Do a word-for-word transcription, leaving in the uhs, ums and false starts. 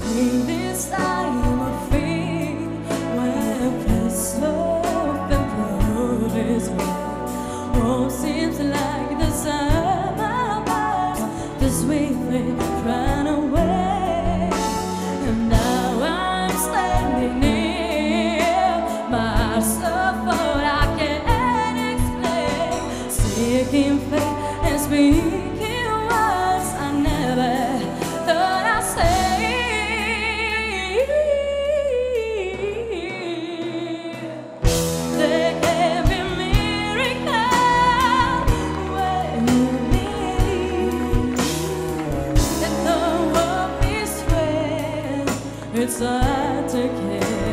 In this time of fear, where place of the is all seems like the summer past, the swiftly run away. And now I'm standing near myself, but I can't explain. Seeking faith and speaking words I never thought I'd say. There can be miracles when you believe. And the hope is when it's hard to care.